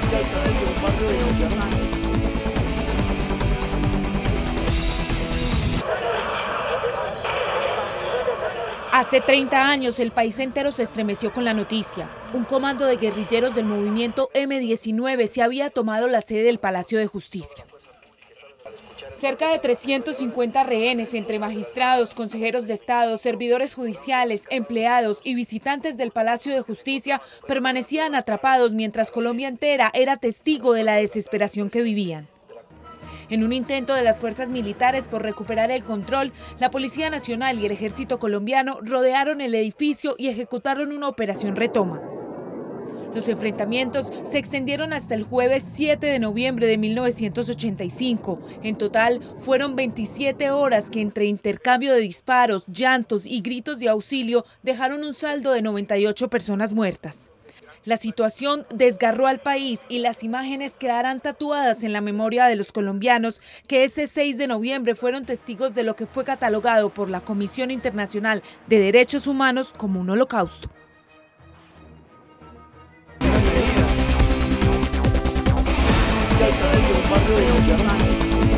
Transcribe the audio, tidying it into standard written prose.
Hace 30 años el país entero se estremeció con la noticia. Un comando de guerrilleros del movimiento M-19 se había tomado la sede del Palacio de Justicia. Cerca de 350 rehenes entre magistrados, consejeros de Estado, servidores judiciales, empleados y visitantes del Palacio de Justicia permanecían atrapados mientras Colombia entera era testigo de la desesperación que vivían. En un intento de las fuerzas militares por recuperar el control, la Policía Nacional y el Ejército colombiano rodearon el edificio y ejecutaron una operación retoma. Los enfrentamientos se extendieron hasta el jueves 7 de noviembre de 1985. En total, fueron 27 horas que entre intercambio de disparos, llantos y gritos de auxilio dejaron un saldo de 98 personas muertas. La situación desgarró al país y las imágenes quedarán tatuadas en la memoria de los colombianos que ese 6 de noviembre fueron testigos de lo que fue catalogado por la Comisión Internacional de Derechos Humanos como un holocausto. Ya está,